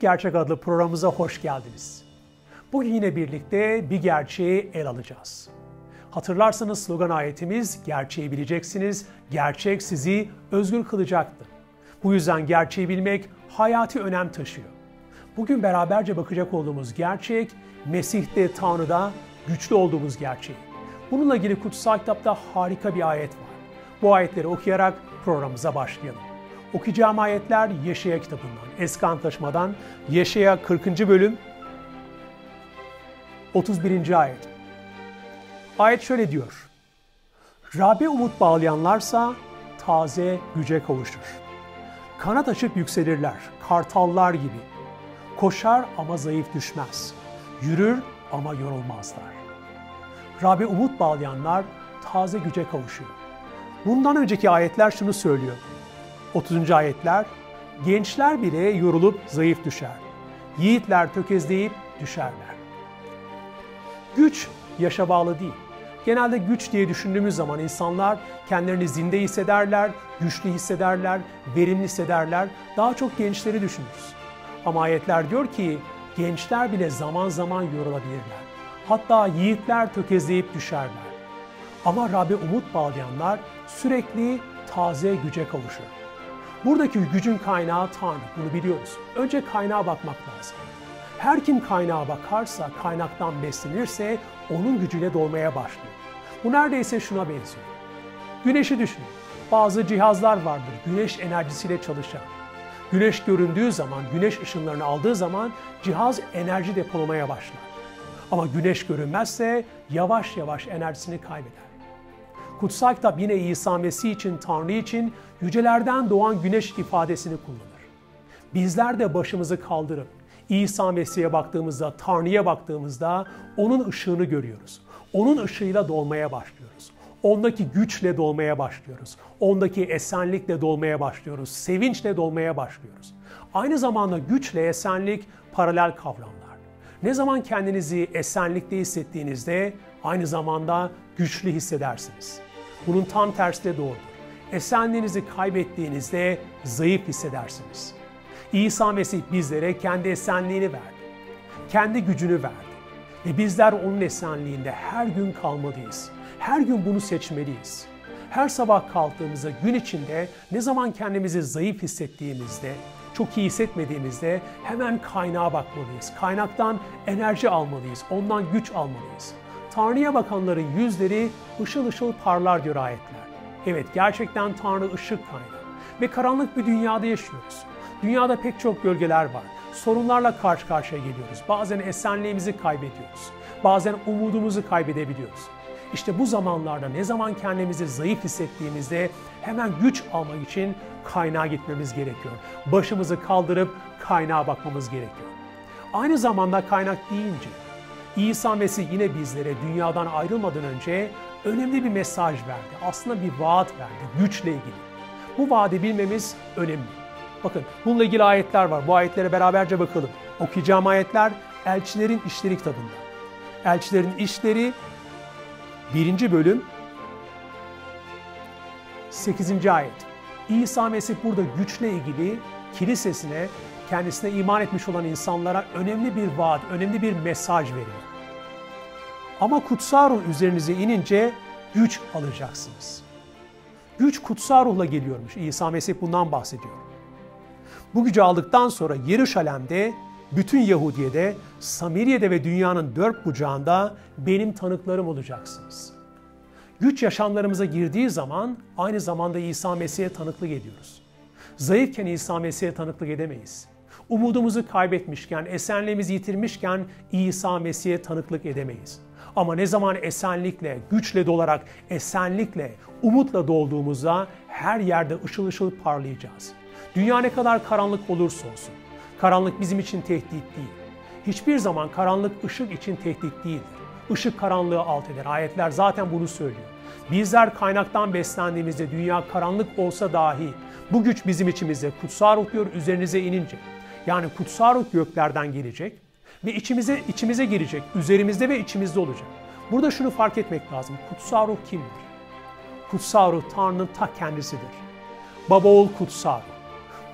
Gerçek adlı programımıza hoş geldiniz. Bugün yine birlikte bir gerçeği ele alacağız. Hatırlarsanız slogan ayetimiz gerçeği bileceksiniz, gerçek sizi özgür kılacaktır. Bu yüzden gerçeği bilmek hayati önem taşıyor. Bugün beraberce bakacak olduğumuz gerçek, Mesih'te, Tanrı'da güçlü olduğumuz gerçeği. Bununla ilgili kutsal kitapta harika bir ayet var. Bu ayetleri okuyarak programımıza başlayalım. Okuyacağım ayetler Yeşaya kitabından, Eski Antlaşma'dan, Yeşaya 40. bölüm, 31. ayet. Ayet şöyle diyor: Rab'be umut bağlayanlarsa taze güce kavuşur. Kanat açıp yükselirler, kartallar gibi. Koşar ama zayıf düşmez. Yürür ama yorulmazlar. Rab'be umut bağlayanlar taze güce kavuşuyor. Bundan önceki ayetler şunu söylüyor. 30. ayetler, gençler bile yorulup zayıf düşer. Yiğitler tökezleyip düşerler. Güç yaşa bağlı değil. Genelde güç diye düşündüğümüz zaman insanlar kendilerini zinde hissederler, güçlü hissederler, verimli hissederler. Daha çok gençleri düşünürüz. Ama ayetler diyor ki gençler bile zaman zaman yorulabilirler. Hatta yiğitler tökezleyip düşerler. Ama Rab'be umut bağlayanlar sürekli taze güce kavuşur. Buradaki gücün kaynağı Tanrı, bunu biliyoruz. Önce kaynağa bakmak lazım. Her kim kaynağa bakarsa, kaynaktan beslenirse onun gücüyle dolmaya başlıyor. Bu neredeyse şuna benziyor. Güneşi düşünün. Bazı cihazlar vardır güneş enerjisiyle çalışan. Güneş göründüğü zaman, güneş ışınlarını aldığı zaman cihaz enerji depolamaya başlar. Ama güneş görünmezse yavaş yavaş enerjisini kaybeder. Kutsal kitap yine İsa Mesih için, Tanrı için yücelerden doğan güneş ifadesini kullanır. Bizler de başımızı kaldırıp İsa Mesih'e baktığımızda, Tanrı'ya baktığımızda onun ışığını görüyoruz. Onun ışığıyla dolmaya başlıyoruz. Ondaki güçle dolmaya başlıyoruz. Ondaki esenlikle dolmaya başlıyoruz. Sevinçle dolmaya başlıyoruz. Aynı zamanda güçle esenlik paralel kavramlar. Ne zaman kendinizi esenlikte hissettiğinizde aynı zamanda güçlü hissedersiniz. Bunun tam tersi de doğrudur. Esenliğinizi kaybettiğinizde zayıf hissedersiniz. İsa Mesih bizlere kendi esenliğini verdi. Kendi gücünü verdi. Ve bizler onun esenliğinde her gün kalmalıyız. Her gün bunu seçmeliyiz. Her sabah kalktığımızda gün içinde ne zaman kendimizi zayıf hissettiğimizde, çok iyi hissetmediğimizde hemen kaynağa bakmalıyız. Kaynaktan enerji almalıyız. Ondan güç almalıyız. Tanrı'ya bakanların yüzleri ışıl ışıl parlar diyor ayetler. Evet, gerçekten Tanrı ışık kaynağı. Ve karanlık bir dünyada yaşıyoruz. Dünyada pek çok gölgeler var. Sorunlarla karşı karşıya geliyoruz. Bazen esenliğimizi kaybediyoruz. Bazen umudumuzu kaybedebiliyoruz. İşte bu zamanlarda ne zaman kendimizi zayıf hissettiğimizde hemen güç almak için kaynağa gitmemiz gerekiyor. Başımızı kaldırıp kaynağa bakmamız gerekiyor. Aynı zamanda kaynak deyince İsa Mesih yine bizlere dünyadan ayrılmadan önce önemli bir mesaj verdi. Aslında bir vaat verdi güçle ilgili. Bu vaadi bilmemiz önemli. Bakın bununla ilgili ayetler var. Bu ayetlere beraberce bakalım. Okuyacağım ayetler Elçilerin İşleri kitabında. Elçilerin İşleri 1. bölüm 8. ayet. İsa Mesih burada güçle ilgili kilisesine, kendisine iman etmiş olan insanlara önemli bir vaat, önemli bir mesaj veriyor. Ama kutsal ruh üzerinize inince güç alacaksınız. Güç kutsal ruhla geliyormuş. İsa Mesih bundan bahsediyor. Bu gücü aldıktan sonra Yeruşalim'de, bütün Yahudiye'de, Samiriye'de ve dünyanın dört bucağında benim tanıklarım olacaksınız. Güç yaşamlarımıza girdiği zaman aynı zamanda İsa Mesih'e tanıklık ediyoruz. Zayıfken İsa Mesih'e tanıklık edemeyiz. Umudumuzu kaybetmişken, esenliğimizi yitirmişken İsa Mesih'e tanıklık edemeyiz. Ama ne zaman esenlikle, güçle dolarak, esenlikle, umutla dolduğumuzda her yerde ışıl ışıl parlayacağız. Dünya ne kadar karanlık olursa olsun, karanlık bizim için tehdit değil. Hiçbir zaman karanlık ışık için tehdit değildir. Işık karanlığı alt eder. Ayetler zaten bunu söylüyor. Bizler kaynaktan beslendiğimizde dünya karanlık olsa dahi bu güç bizim içimizde kutsal ruh diyor üzerinize inince. Yani kutsal ruh göklerden gelecek ve içimize girecek. Üzerimizde ve içimizde olacak. Burada şunu fark etmek lazım. Kutsal ruh kimdir? Kutsal ruh Tanrı'nın ta kendisidir. Baba oğul kutsal ruh.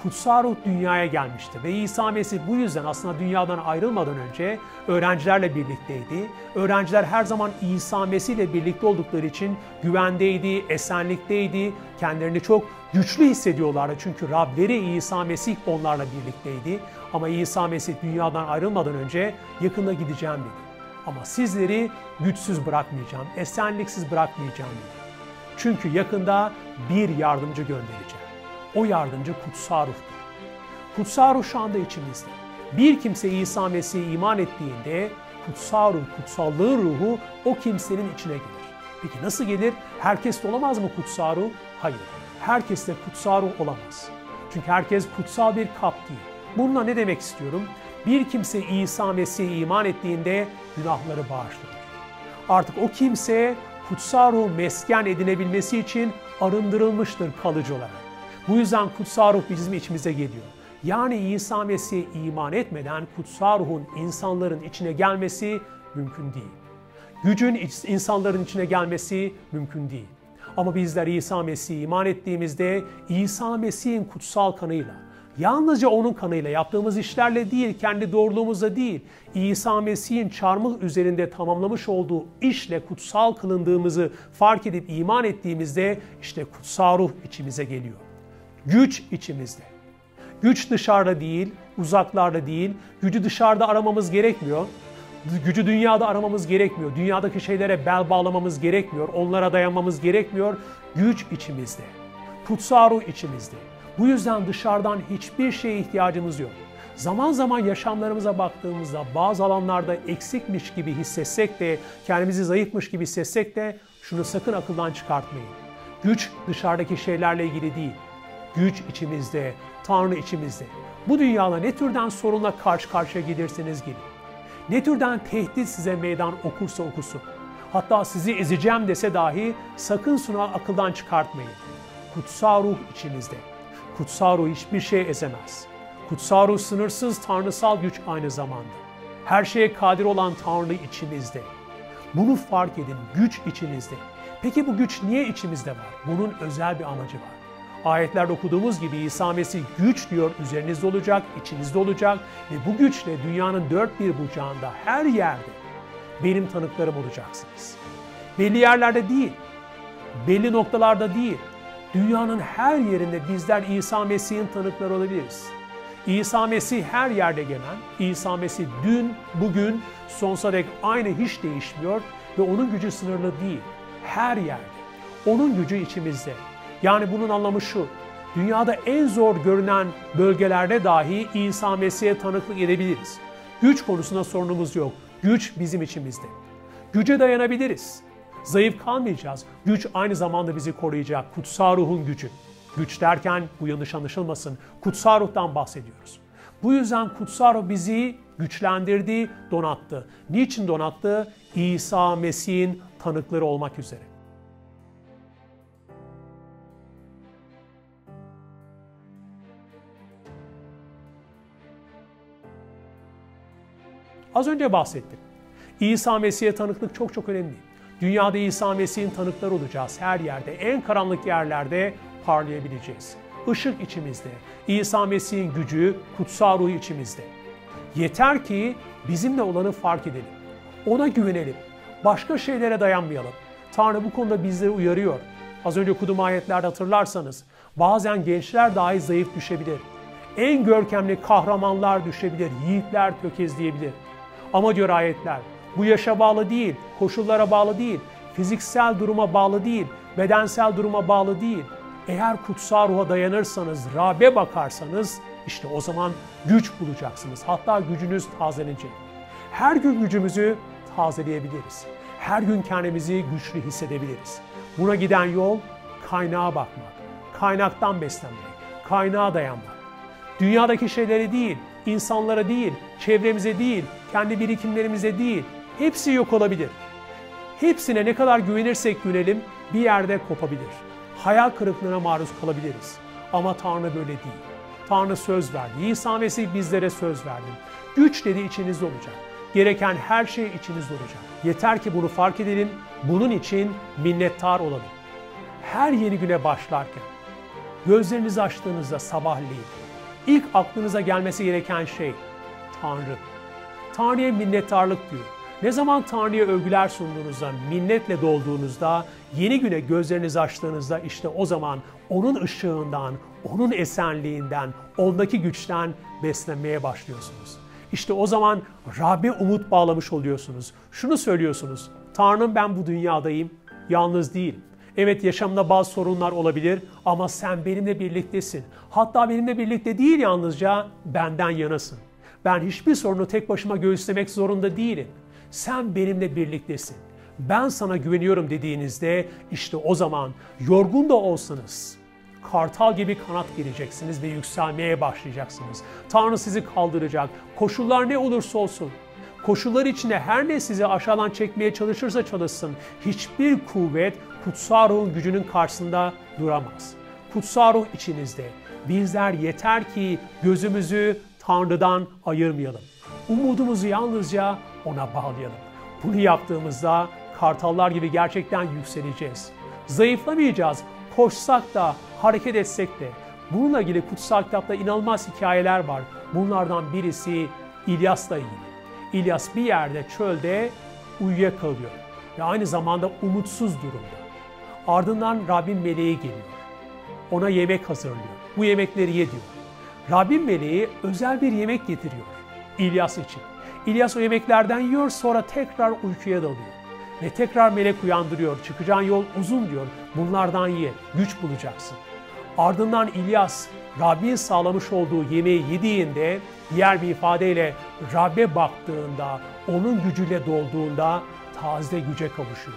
Kutsal Ruh dünyaya gelmişti ve İsa Mesih bu yüzden aslında dünyadan ayrılmadan önce öğrencilerle birlikteydi. Öğrenciler her zaman İsa Mesih ile birlikte oldukları için güvendeydi, esenlikteydi, kendilerini çok güçlü hissediyorlardı. Çünkü Rableri İsa Mesih onlarla birlikteydi. Ama İsa Mesih dünyadan ayrılmadan önce yakında gideceğim dedi. Ama sizleri güçsüz bırakmayacağım, esenliksiz bırakmayacağım dedi. Çünkü yakında bir yardımcı göndereceğim. O yardımcı Kutsal Ruh'tur. Kutsal Ruh şu anda içimizde. Bir kimse İsa Mesih'e iman ettiğinde Kutsal Ruh, kutsallığın ruhu o kimsenin içine gelir. Peki nasıl gelir? Herkeste olamaz mı Kutsal Ruh? Hayır. Herkeste Kutsal Ruh olamaz. Çünkü herkes kutsal bir kap değil. Bununla ne demek istiyorum? Bir kimse İsa Mesih'e iman ettiğinde günahları bağışlanır. Artık o kimse Kutsal Ruh mesken edinebilmesi için arındırılmıştır kalıcı olarak. Bu yüzden Kutsal Ruh bizim içimize geliyor. Yani İsa Mesih'e iman etmeden Kutsal Ruh'un insanların içine gelmesi mümkün değil. Gücün insanların içine gelmesi mümkün değil. Ama bizler İsa Mesih'e iman ettiğimizde İsa Mesih'in kutsal kanıyla, yalnızca onun kanıyla, yaptığımız işlerle değil, kendi doğruluğumuzla değil, İsa Mesih'in çarmıh üzerinde tamamlamış olduğu işle kutsal kılındığımızı fark edip iman ettiğimizde işte Kutsal Ruh içimize geliyor. Güç içimizde. Güç dışarıda değil, uzaklarda değil, gücü dışarıda aramamız gerekmiyor. Gücü dünyada aramamız gerekmiyor. Dünyadaki şeylere bel bağlamamız gerekmiyor. Onlara dayanmamız gerekmiyor. Güç içimizde. Kutsal Ruh içimizde. Bu yüzden dışarıdan hiçbir şeye ihtiyacımız yok. Zaman zaman yaşamlarımıza baktığımızda bazı alanlarda eksikmiş gibi hissetsek de, kendimizi zayıfmış gibi hissetsek de şunu sakın akıldan çıkartmayın. Güç dışarıdaki şeylerle ilgili değil. Güç içimizde, Tanrı içimizde. Bu dünyada ne türden sorunla karşı karşıya gelirseniz gelin. Ne türden tehdit size meydan okursa okusun. Hatta sizi ezeceğim dese dahi sakın şunu akıldan çıkartmayın. Kutsal Ruh içinizde. Kutsal Ruh hiçbir şey ezemez. Kutsal Ruh sınırsız tanrısal güç aynı zamanda. Her şeye kadir olan Tanrı içimizde. Bunu fark edin, güç içinizde. Peki bu güç niye içimizde var? Bunun özel bir amacı var. Ayetlerde okuduğumuz gibi İsa Mesih güç diyor, üzerinizde olacak, içinizde olacak ve bu güçle dünyanın dört bir bucağında, her yerde benim tanıklarım olacaksınız. Belli yerlerde değil, belli noktalarda değil, dünyanın her yerinde bizler İsa Mesih'in tanıkları olabiliriz. İsa Mesih her yerde gelen, İsa Mesih dün, bugün, sonsuza dek aynı, hiç değişmiyor ve onun gücü sınırlı değil, her yerde. Onun gücü içimizde. Yani bunun anlamı şu, dünyada en zor görünen bölgelerde dahi İsa Mesih'e tanıklık edebiliriz. Güç konusunda sorunumuz yok. Güç bizim içimizde. Güce dayanabiliriz. Zayıf kalmayacağız. Güç aynı zamanda bizi koruyacak. Kutsal Ruh'un gücü. Güç derken bu yanlış anlaşılmasın. Kutsal Ruh'tan bahsediyoruz. Bu yüzden Kutsal Ruh bizi güçlendirdi, donattı. Niçin donattı? İsa Mesih'in tanıkları olmak üzere. Az önce bahsettim. İsa Mesih'e tanıklık çok çok önemli. Dünyada İsa Mesih'in tanıkları olacağız. Her yerde, en karanlık yerlerde parlayabileceğiz. Işık içimizde. İsa Mesih'in gücü, kutsal ruhu içimizde. Yeter ki bizimle olanı fark edelim. Ona güvenelim. Başka şeylere dayanmayalım. Tanrı bu konuda bizleri uyarıyor. Az önce okuduğum ayetlerde hatırlarsanız, bazen gençler dahi zayıf düşebilir. En görkemli kahramanlar düşebilir, yiğitler tökezleyebilir. Ama diyor ayetler, bu yaşa bağlı değil, koşullara bağlı değil, fiziksel duruma bağlı değil, bedensel duruma bağlı değil. Eğer kutsal ruha dayanırsanız, Rab'be bakarsanız, işte o zaman güç bulacaksınız. Hatta gücünüz tazelenecek. Her gün gücümüzü tazeleyebiliriz. Her gün kendimizi güçlü hissedebiliriz. Buna giden yol kaynağa bakmak, kaynaktan beslenmek, kaynağa dayanmak. Dünyadaki şeylere değil, insanlara değil, çevremize değil, kendi birikimlerimize değil, hepsi yok olabilir. Hepsine ne kadar güvenirsek güvenelim bir yerde kopabilir. Hayal kırıklığına maruz kalabiliriz. Ama Tanrı böyle değil. Tanrı söz verdi. İsa Mesih bizlere söz verdi. Güç dedi içinizde olacak. Gereken her şey içinizde olacak. Yeter ki bunu fark edelim, bunun için minnettar olalım. Her yeni güne başlarken, gözlerinizi açtığınızda sabahleyin, ilk aklınıza gelmesi gereken şey Tanrı. Tanrı'ya minnettarlık diyor. Ne zaman Tanrı'ya övgüler sunduğunuzda, minnetle dolduğunuzda, yeni güne gözlerinizi açtığınızda işte o zaman onun ışığından, onun esenliğinden, ondaki güçten beslenmeye başlıyorsunuz. İşte o zaman Rabbe umut bağlamış oluyorsunuz. Şunu söylüyorsunuz, Tanrım ben bu dünyadayım, yalnız değilim. Evet yaşamda bazı sorunlar olabilir ama sen benimle birliktesin. Hatta benimle birlikte değil yalnızca benden yanasın. Ben hiçbir sorunu tek başıma göğüslemek zorunda değilim. Sen benimle birliktesin. Ben sana güveniyorum dediğinizde işte o zaman yorgun da olsanız kartal gibi kanat gereceksiniz ve yükselmeye başlayacaksınız. Tanrı sizi kaldıracak. Koşullar ne olursa olsun. Koşullar içinde her ne sizi aşağıdan çekmeye çalışırsa çalışsın, hiçbir kuvvet kutsal ruhun gücünün karşısında duramaz. Kutsal ruh içinizde. Bizler yeter ki gözümüzü Tanrı'dan ayırmayalım. Umudumuzu yalnızca ona bağlayalım. Bunu yaptığımızda kartallar gibi gerçekten yükseleceğiz. Zayıflamayacağız. Koşsak da, hareket etsek de. Bununla ilgili kutsal kitapta inanılmaz hikayeler var. Bunlardan birisi İlyas'la ilgili. İlyas bir yerde çölde uyuyakalıyor ve aynı zamanda umutsuz durumda. Ardından Rabbin meleği geliyor. Ona yemek hazırlıyor. Bu yemekleri ye diyor. Rabbin meleği özel bir yemek getiriyor İlyas için. İlyas o yemeklerden yiyor, sonra tekrar uykuya dalıyor. Ve tekrar melek uyandırıyor. Çıkacağın yol uzun diyor. Bunlardan ye, güç bulacaksın. Ardından İlyas Rabbin sağlamış olduğu yemeği yediğinde, diğer bir ifadeyle Rabbe baktığında, onun gücüyle dolduğunda taze güce kavuşuyor.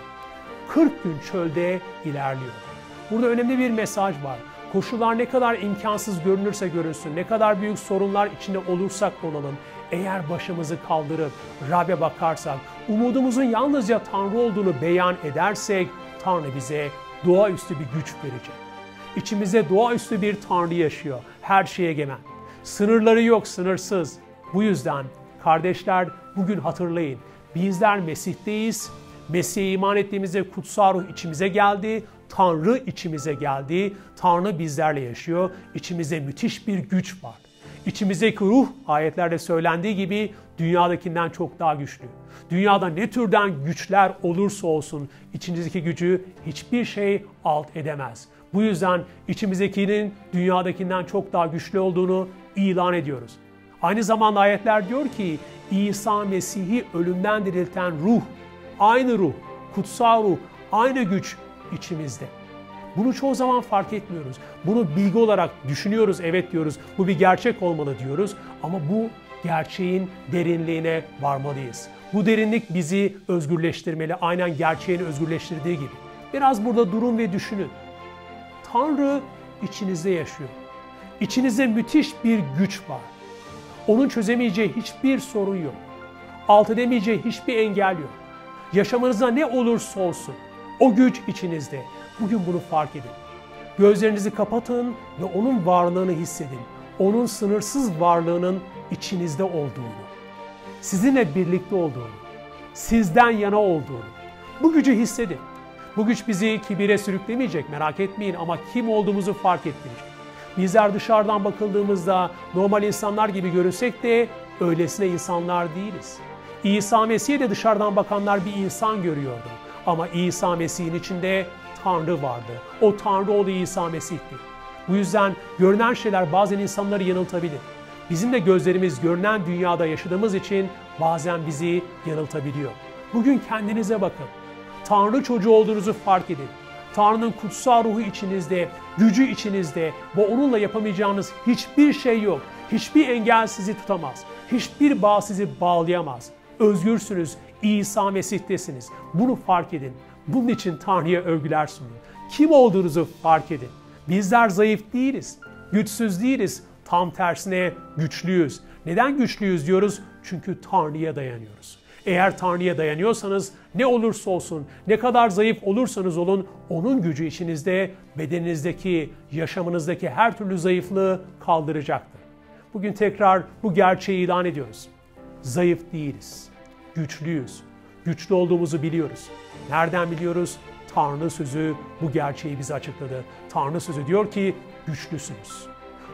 40 gün çölde ilerliyor. Burada önemli bir mesaj var. Koşullar ne kadar imkansız görünürse görünsün, ne kadar büyük sorunlar içinde olursak olalım, eğer başımızı kaldırıp Rabbe bakarsak, umudumuzun yalnızca Tanrı olduğunu beyan edersek, Tanrı bize doğaüstü bir güç verecek. İçimizde doğaüstü bir Tanrı yaşıyor, her şeye egemen. Sınırları yok, sınırsız. Bu yüzden kardeşler bugün hatırlayın, bizler Mesih'teyiz. Mesih'e iman ettiğimizde kutsal ruh içimize geldi, Tanrı içimize geldi, Tanrı bizlerle yaşıyor, içimizde müthiş bir güç var. İçimizdeki ruh ayetlerde söylendiği gibi dünyadakinden çok daha güçlü. Dünyada ne türden güçler olursa olsun içinizdeki gücü hiçbir şey alt edemez. Bu yüzden içimizdekinin dünyadakinden çok daha güçlü olduğunu ilan ediyoruz. Aynı zamanda ayetler diyor ki İsa Mesih'i ölümden dirilten ruh, aynı ruh, kutsal ruh, aynı güç içimizde. Bunu çoğu zaman fark etmiyoruz. Bunu bilgi olarak düşünüyoruz, evet diyoruz. Bu bir gerçek olmalı diyoruz. Ama bu gerçeğin derinliğine varmalıyız. Bu derinlik bizi özgürleştirmeli. Aynen gerçeğini özgürleştirdiği gibi. Biraz burada durun ve düşünün. Tanrı içinizde yaşıyor. İçinizde müthiş bir güç var. Onun çözemeyeceği hiçbir sorun yok. Alt edemeyeceği hiçbir engel yok. Yaşamınızda ne olursa olsun o güç içinizde. Bugün bunu fark edin. Gözlerinizi kapatın ve onun varlığını hissedin. Onun sınırsız varlığının içinizde olduğunu, sizinle birlikte olduğunu, sizden yana olduğunu. Bu gücü hissedin. Bu güç bizi kibire sürüklemeyecek, merak etmeyin, ama kim olduğumuzu fark ettirecek. Bizler dışarıdan bakıldığımızda normal insanlar gibi görünsek de öylesine insanlar değiliz. İsa Mesih'e de dışarıdan bakanlar bir insan görüyordu. Ama İsa Mesih'in içinde Tanrı vardı. O Tanrı oğlu İsa Mesih'ti. Bu yüzden görünen şeyler bazen insanları yanıltabilir. Bizim de gözlerimiz görünen dünyada yaşadığımız için bazen bizi yanıltabiliyor. Bugün kendinize bakın. Tanrı çocuğu olduğunuzu fark edin. Tanrı'nın kutsal ruhu içinizde, gücü içinizde ve onunla yapamayacağınız hiçbir şey yok. Hiçbir engel sizi tutamaz. Hiçbir bağ sizi bağlayamaz. Özgürsünüz. İsa Mesih'tesiniz. Bunu fark edin. Bunun için Tanrı'ya övgüler sunun. Kim olduğunuzu fark edin. Bizler zayıf değiliz. Güçsüz değiliz. Tam tersine güçlüyüz. Neden güçlüyüz diyoruz? Çünkü Tanrı'ya dayanıyoruz. Eğer Tanrı'ya dayanıyorsanız ne olursa olsun, ne kadar zayıf olursanız olun, onun gücü içinizde, bedeninizdeki, yaşamınızdaki her türlü zayıflığı kaldıracaktır. Bugün tekrar bu gerçeği ilan ediyoruz. Zayıf değiliz. Güçlüyüz. Güçlü olduğumuzu biliyoruz. Nereden biliyoruz? Tanrı sözü bu gerçeği bize açıkladı. Tanrı sözü diyor ki güçlüsünüz.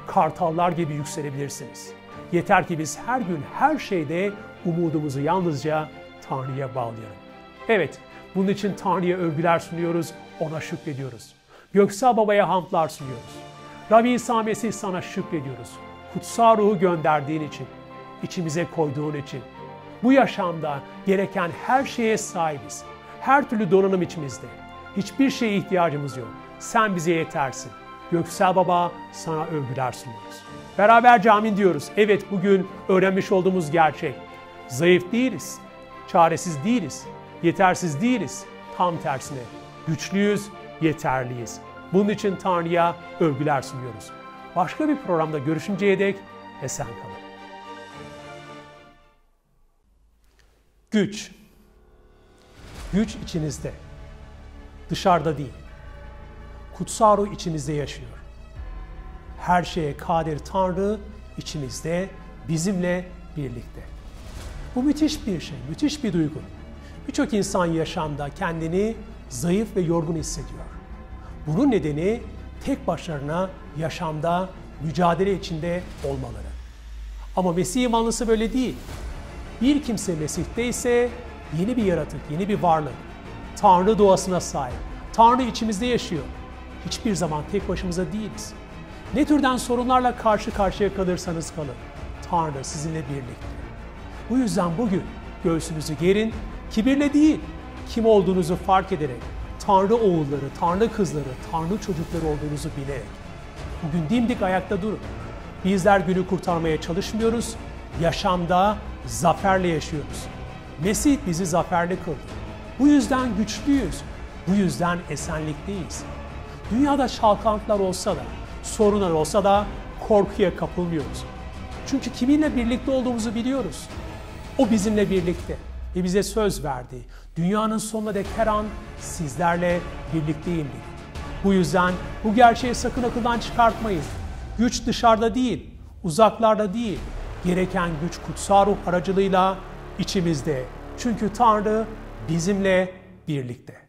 kartallar gibi yükselebilirsiniz. Yeter ki biz her gün her şeyde umudumuzu yalnızca Tanrı'ya bağlayalım. Evet, bunun için Tanrı'ya övgüler sunuyoruz, ona şükrediyoruz. Göksel Baba'ya hamdlar sunuyoruz. Rabbi İsa Mesih sana şükrediyoruz. Kutsal Ruhu gönderdiğin için, içimize koyduğun için. Bu yaşamda gereken her şeye sahibiz. Her türlü donanım içimizde. Hiçbir şeye ihtiyacımız yok. Sen bize yetersin. Göksel Baba, sana övgüler sunuyoruz. Beraberce amin diyoruz. Evet, bugün öğrenmiş olduğumuz gerçek. Zayıf değiliz, çaresiz değiliz, yetersiz değiliz. Tam tersine güçlüyüz, yeterliyiz. Bunun için Tanrı'ya övgüler sunuyoruz. Başka bir programda görüşünceye dek esen kalın. Güç. Güç içinizde. Dışarıda değil. Kutsal Ruh içimizde yaşıyor. Her şeye kadir Tanrı içimizde, bizimle birlikte. Bu müthiş bir şey, müthiş bir duygu. Birçok insan yaşamda kendini zayıf ve yorgun hissediyor. Bunun nedeni tek başlarına yaşamda mücadele içinde olmaları. Ama Mesih imanlısı böyle değil. Bir kimse Mesih'te ise yeni bir yaratık, yeni bir varlık. Tanrı doğasına sahip. Tanrı içimizde yaşıyor. Hiçbir zaman tek başımıza değiliz. Ne türden sorunlarla karşı karşıya kalırsanız kalın, Tanrı sizinle birlikte. Bu yüzden bugün göğsünüzü gerin, kibirle değil, kim olduğunuzu fark ederek, Tanrı oğulları, Tanrı kızları, Tanrı çocukları olduğunuzu bilerek. Bugün dimdik ayakta durun. Bizler günü kurtarmaya çalışmıyoruz, yaşamda zaferle yaşıyoruz. Mesih bizi zaferli kıldı. Bu yüzden güçlüyüz, bu yüzden esenlikteyiz. Dünyada çalkantılar olsa da, sorunlar olsa da korkuya kapılmıyoruz. Çünkü kiminle birlikte olduğumuzu biliyoruz. O bizimle birlikte ve bize söz verdi. Dünyanın sonuna dek her an sizlerle birlikteyim dedi. Bu yüzden bu gerçeği sakın akıldan çıkartmayın. Güç dışarıda değil, uzaklarda değil. Gereken güç kutsal ruh aracılığıyla içimizde. Çünkü Tanrı bizimle birlikte.